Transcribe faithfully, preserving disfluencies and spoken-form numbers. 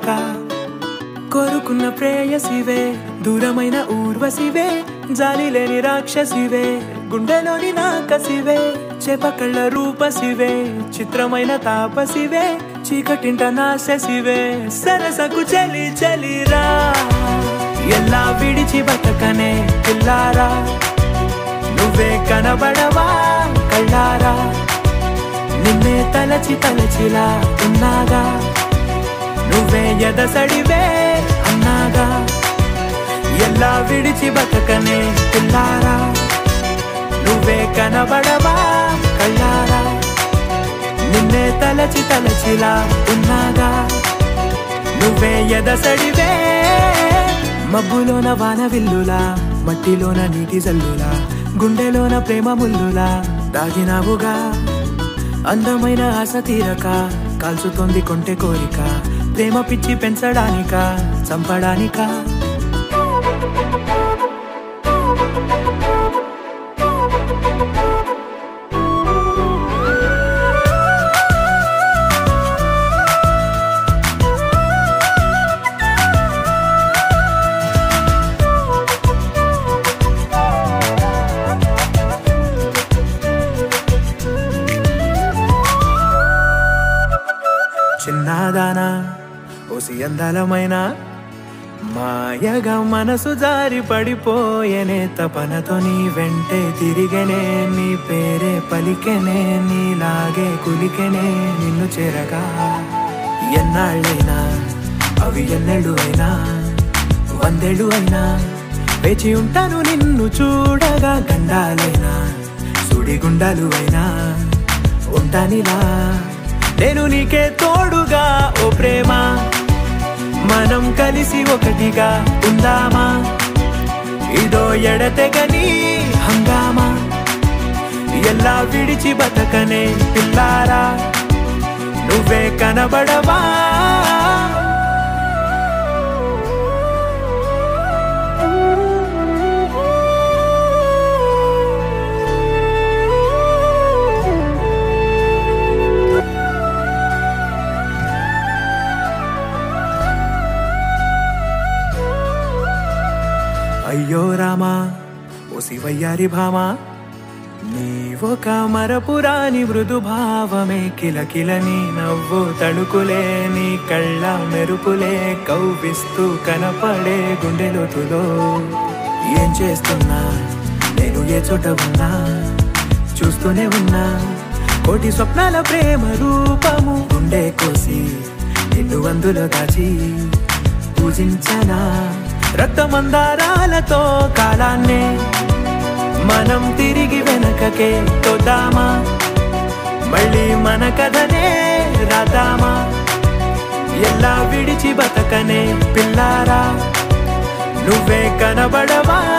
తీరక కోరుకున్న ప్రేయసివే దూరమైన ఊర్వశివే జాలి లేని రాక్షసివే గుండెలోని నాకసివే చేపకళ్ళ రూపసివే చిత్రమైన తాపసివే చీకటింట నాశసివే సరసకు చలి చలిరా ఎలా విడిచి బతకనే పిల్లారా నువ్వే కనబడవా కళ్ళారా నిన్నే తలచి తలచిలా ఉన్నాగా నువ్వే ఎదసడివే అన్నాగా ఎలా విడిచి బతకనే పిల్లారా నువ్వే కనబడవా కళ్ళారా నిన్నే తలచి తలచిలా ఉన్నాగా నువ్వే ఎదసడివే మబ్బులోన వాన విల్లులా మట్టిలోన నీటి జల్లులా గుండెలోన ప్రేమ ముల్లులా దాగినావుగా అందమైన ఆశ తీరక కాల్చుతోంది కొంటె కోరిక ప్రేమ పిచ్చి పెంచడానిక చంపడానిక చిన్నదానా ఓసి అందలమైన మాయగా మనసు జారి పడిపోయేనే తపనతో నీ వెంటే తిరిగేనే నీ పేరే పలికెనే నీలాగే కులికెనే నిన్ను చేరగా ఎన్నాళ్ళైనా అవి ఎన్నెళ్ళు అయినా వందేళ్ళు అయినా వేచి ఉంటాను నిన్ను చూడగా గండాలైనా సుడిగుండాలు అయినా ఉంటానిలా నేను నీకే తోడుగా ఓ ప్రేమ మనం కలిసి ఒకటిగా ఉందామా ఇదో ఎడతెగని హంగామా ఎలా విడిచి బతకనే పిల్లారా నువ్వే కనబడవా అయ్యో రామా ఓ శివయ్యారి భామా నీవొక మరపురాని మృదు భావమే కిలకిలని నవ్వు తడుకులే నీ కళ్ళ మెరుపులే కవ్విస్తూ కనపడే గుండెలోతులో ఏం చేస్తున్నా నేను ఏ చోట ఉన్నా చూస్తూనే ఉన్నా కోటి స్వప్నాల ప్రేమ రూపము గుండె కోసి నిన్ను అందులో దాచి పూజించనా రక్తమందారాలతో కాలాన్నే మనం తిరిగి వెనకకే తోద్దామా మళ్ళీ మన కథనే రాద్దామా ఎలా విడిచి బతకనే పిల్లారా నువ్వే కనబడవా